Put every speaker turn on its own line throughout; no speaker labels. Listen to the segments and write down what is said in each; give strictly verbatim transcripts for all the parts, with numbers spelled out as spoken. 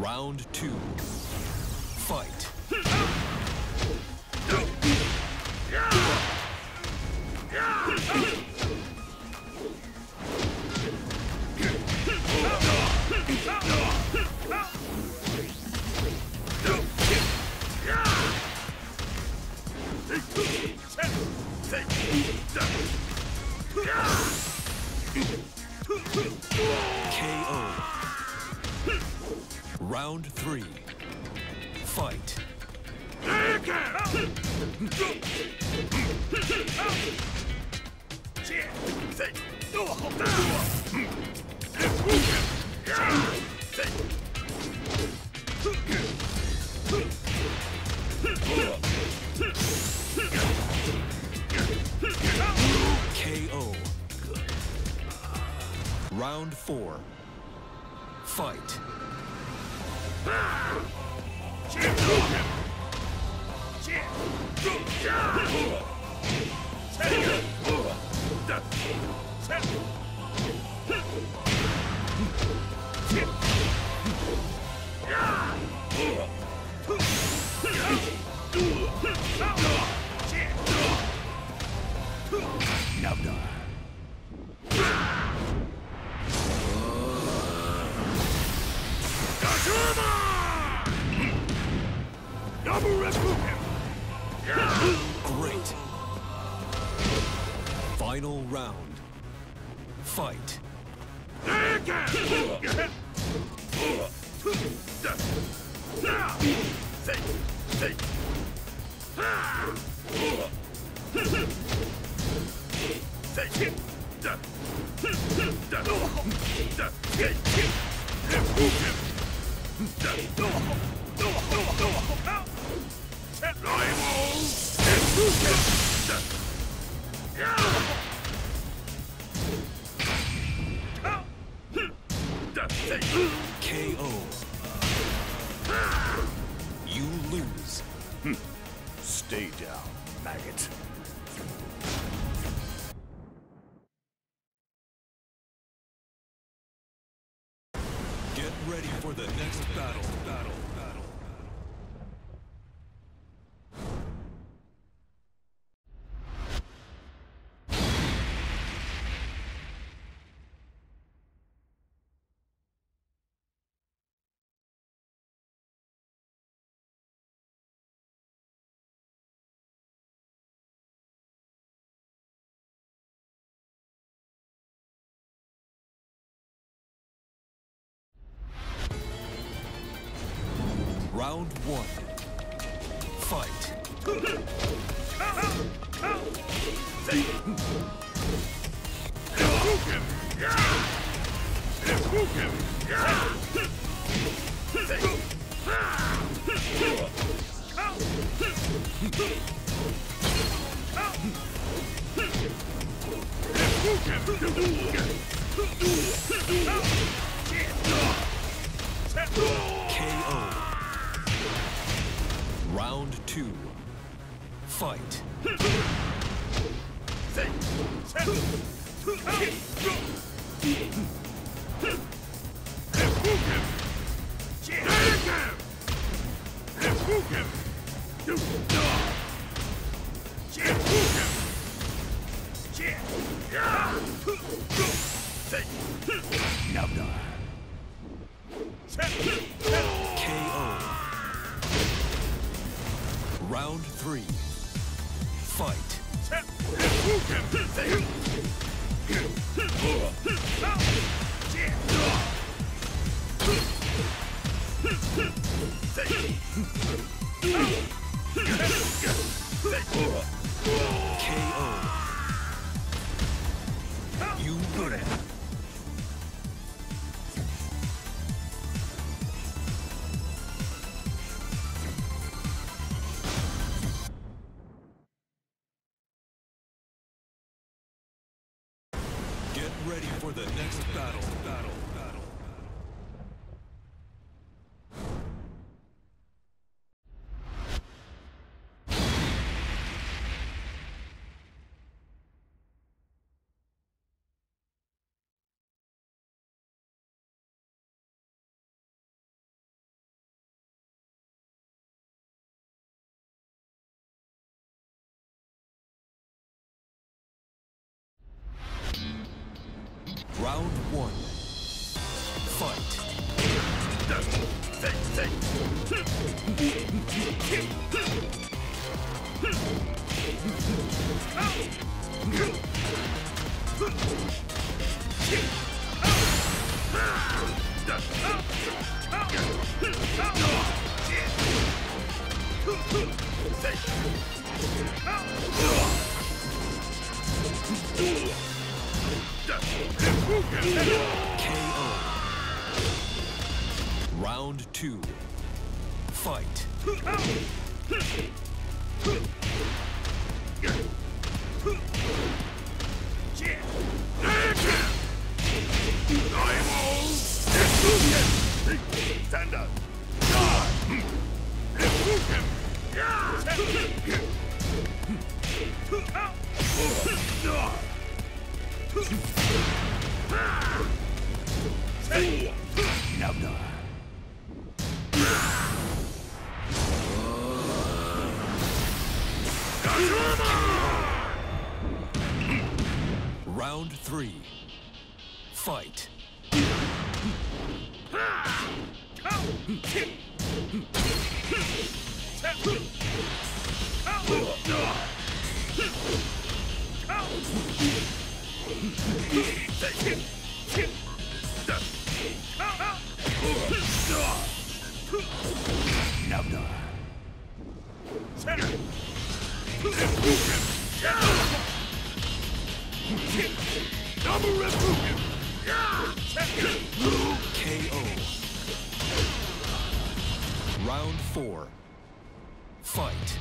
Round two. Fight. K O. Round three. Fight. K O. Round four. Fight. Now die. Great. Final round. Fight. K O. You lose.
Stay down, maggot.
Get ready for the next battle. Battle. Battle. Round one. Fight. K O. Round two. Fight.
Now die.
K O. Round three. Fight. K O. You win. Get ready for the next battle. Battle. Battle. Fight. K O. Round two. Fight.
Stand up. Now done.
Round three. Fight.
Now done.
K O. Round four. Fight.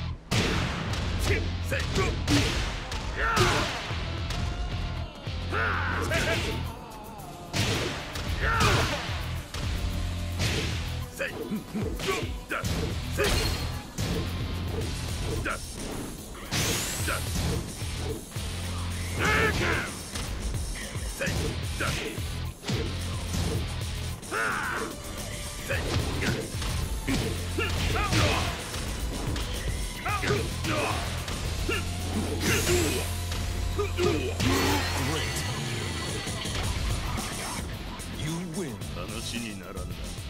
Great. You win.
話にならんな。